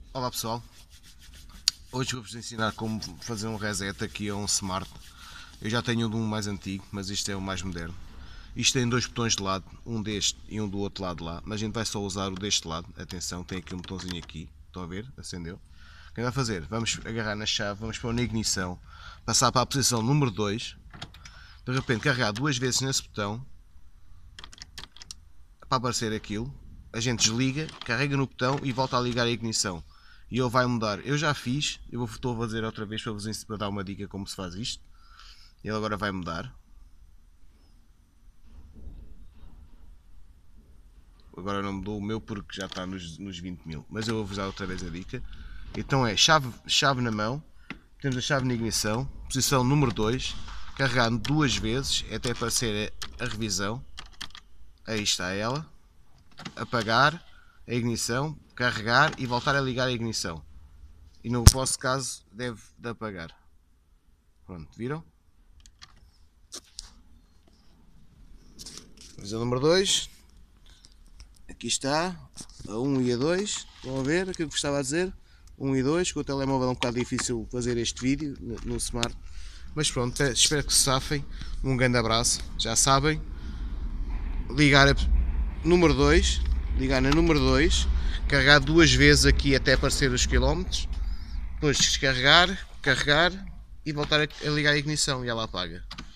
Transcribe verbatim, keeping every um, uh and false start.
Olá pessoal, hoje vou-vos ensinar como fazer um reset aqui a um Smart. Eu já tenho um mais antigo, mas este é o mais moderno. Isto tem dois botões de lado, um deste e um do outro lado lá, mas a gente vai só usar o deste lado. Atenção, tem aqui um botãozinho aqui, estão a ver? Acendeu. O que vai fazer? Vamos agarrar na chave, vamos pôr na ignição, passar para a posição número dois, de repente carregar duas vezes nesse botão, para aparecer aquilo, a gente desliga, carrega no botão e volta a ligar a ignição. E ele vai mudar. Eu já fiz, eu estou a fazer outra vez para vos para dar uma dica como se faz isto. Ele agora vai mudar. Agora não mudou o meu porque já está nos, nos vinte mil. Mas eu vou-vos dar outra vez a dica. Então é chave, chave na mão, temos a chave na ignição, posição número dois, carregar duas vezes até aparecer a, a revisão. Aí está ela. Apagar a ignição, carregar e voltar a ligar a ignição. E no vosso caso deve de apagar. Pronto, viram? Visão número dois. Aqui está, a um e a dois. Estão a ver aquilo que estava a dizer? um e dois, com o telemóvel é um bocado difícil fazer este vídeo no, no Smart. Mas pronto, espero que se safem. Um grande abraço. Já sabem, ligar a número dois, ligar na número dois, carregar duas vezes aqui até aparecer os quilómetros, depois descarregar, carregar e voltar a ligar a ignição e ela apaga.